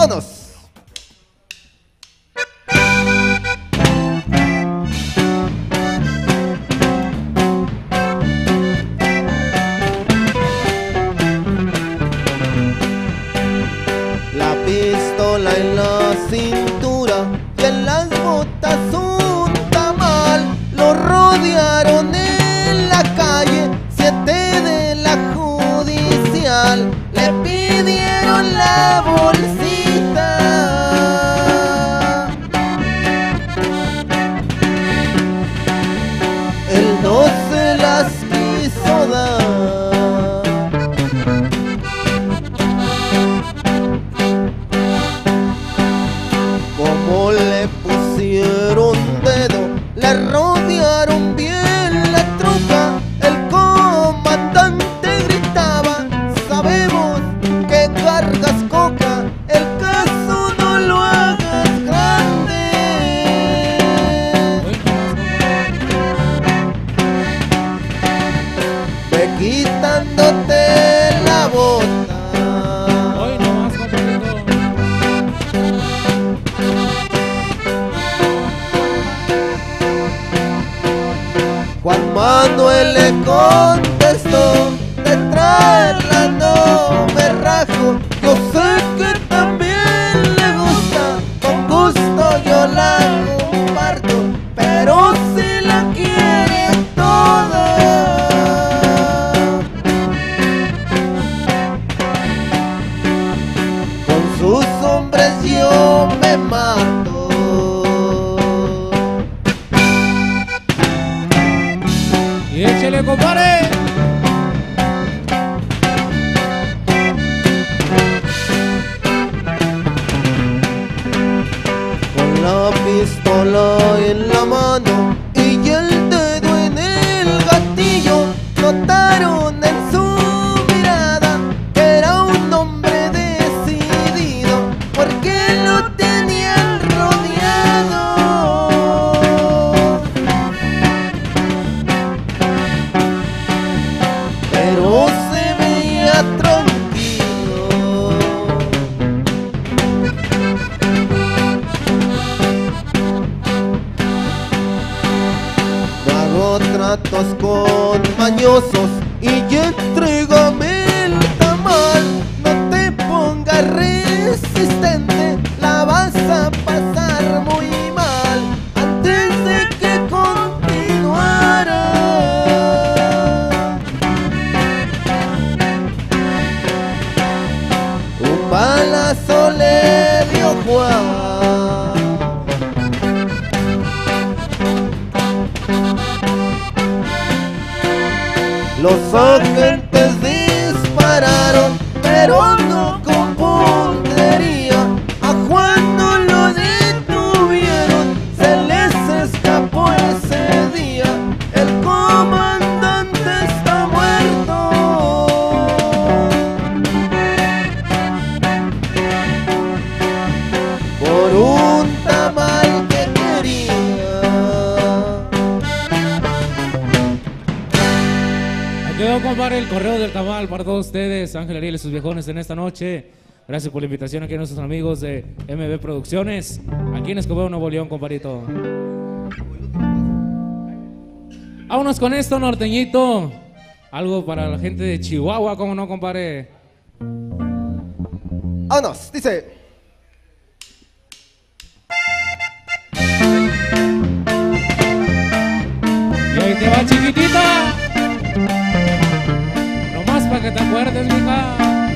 ¡Vámonos! La pistola en la cintura y en las botas un tamal. Lo rodearon en la calle 7 de la judicial. Le pidieron la bolsita. Él no se las quiso dar. Como le pusieron dedo, le rodearon bien la troca. El comandante gritaba: sabemos que cargas coca, el caso no lo hagas grande. Ve quitándote la bota. Juan Manuel le contestó: de traerla no me rajo, yo sé que también le gusta, con gusto yo la comparto, pero si la quiere toda. Con sus hombres yo me mato. Y échale, compadre. Con la pistola en la mano y el dedo en el gatillo, notaron en su mirada que era un hombre decidido, porque lo tenían rodeado. Pero se veía tranquilo. No hago tratos con mañosos y entrégame el tamal. No te pongas resistente, la vas a pasar muy mal. Antes de que continuara, un balazo le dio Juan. Los agentes dispararon, pero no con puntería. A Juan no lo detuvieron, se les escapó ese día. El comandante está muerto. Por un tamal que quería. Aquí quedó, compadre, el correo del tamal para todos ustedes, Ángel Ariel y sus viejones en esta noche. Gracias por la invitación aquí a nuestros amigos de MB Producciones, aquí en Escobedo, Nuevo León, compadrito. Vámonos con esto, norteñito. Algo para la gente de Chihuahua, ¿cómo no, compadre? Vámonos, dice. Y ahí te va, chiquitita. Nomás para que te acuerdes, mija.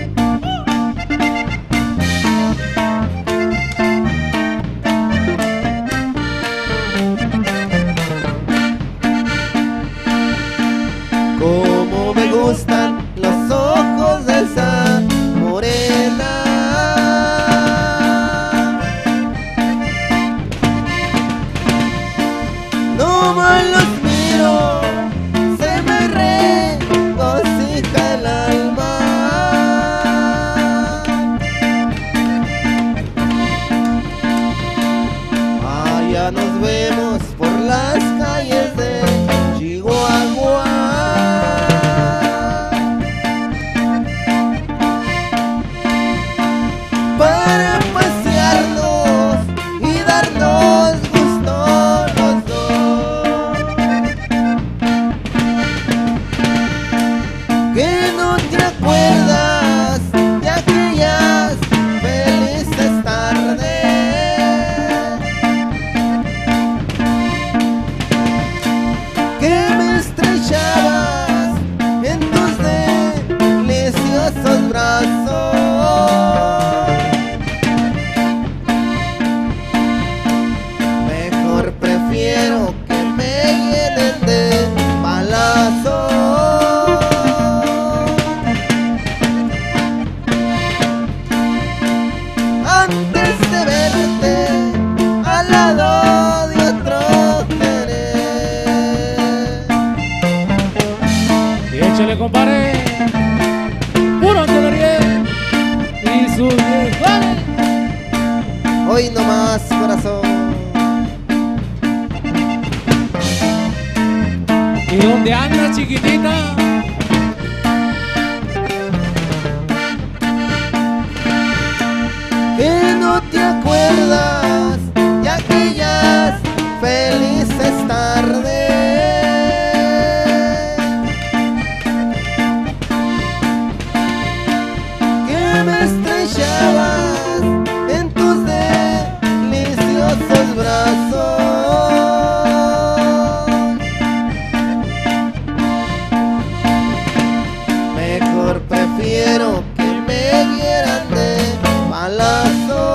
Como me gustan los ojos de esa morena. No más los miro, se me regocija el alma. Échale, compadre. Puro Ángel Ariel y sus viejones. Hoy no más, corazón. ¿Y dónde andas, chiquitita? Que no te acuerdas de aquellas felices tardes que me estrechabas en tus deliciosos brazos. Mejor prefiero que me dieran de balazo.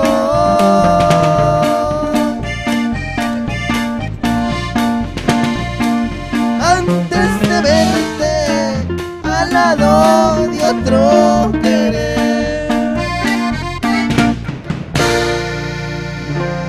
Antes de verte al lado de otro querer.